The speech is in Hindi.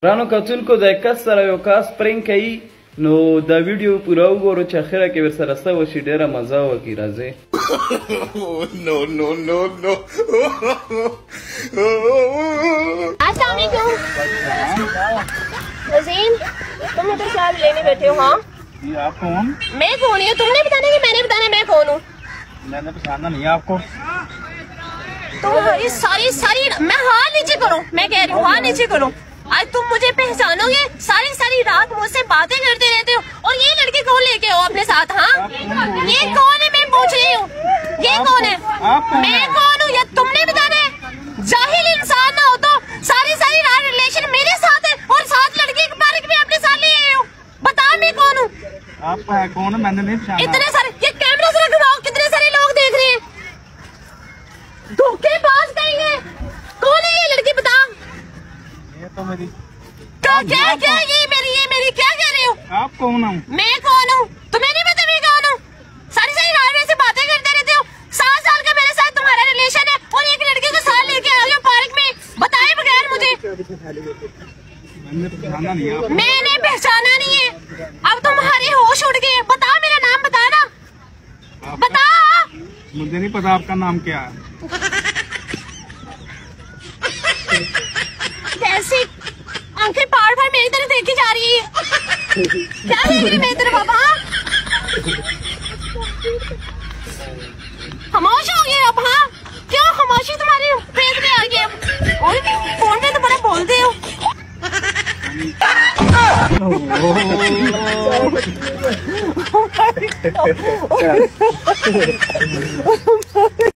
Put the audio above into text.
رانو کتونکو د کس سره یو کس پرینګ کوي نو دا ویډیو پوره وګورو چې اخره کې ورسره څه وشي ډېره مزه وکړي راځئ نو نو نو نو अस्सलाम वालेकुम वज़ीम, तुम इधर क्या लेने बैठे हो? हाँ आप कौन? मैं कौन हूँ? तुमने बताना कि मैंने बताना मैं कौन हूँ? मैंने पहचाना नहीं है आपको। तुम्हारी सारी सारी मैं हाथ नीचे करो, मैं कह रही हूँ हाथ नीचे करो। आज तुम मुझे पहचानोगे? सारी सारी रात मुझसे बातें करते रहते हो और ये लड़के कौन लेके हो अपने साथ? हाँ ये कौन है मैं पूछ रही हूँ, ये कौन है? मैं कौन हूँ ये तुमने बताना है? जाहिल इंसान ना हो तो सारी सारी रात रिलेशन मेरे साथ है और साथ लड़के के बारे में अपने साथ ले आए हो। बता मैं कौन हूँ? आप है कौन? मैंने नहीं पहचाना। इतने सारे ये कैमरा से घुमाओ, कितने सारे लोग देख रहे हैं। धोखेबाज कहेंगे। कौन है ये लड़की? बता। ये तो मेरी क्या क्या क्या ये मेरी क्या कह रहे हो? आप कौन हो? मैं कौन हूँ तुम्हें नहीं पता मैं कौन हूँ? सारी सारी रात ऐसे बातें करते रहते हो। 7 साल का मेरे साथ तुम्हारा रिलेशन है और एक लड़के को साथ लेके आ गए पार्क में बताए बगैर मुझे। मैंने पहचाना नहीं है। मैंने पहचाना नहीं है। अब तुम्हारे होश उड़ गए। बता मेरा नाम बता ना, बता। मुझे नहीं पता आपका नाम क्या है। कैसी आंखें पार पार मेरी तरफ देखी जा रही है? क्या देख रही मेरी तरफ? बाबा खामोश हो गए अब? हाँ क्यों खामोशी तुम्हारी पेट में आ गई? और फोन में तो बड़ा बोलते हो।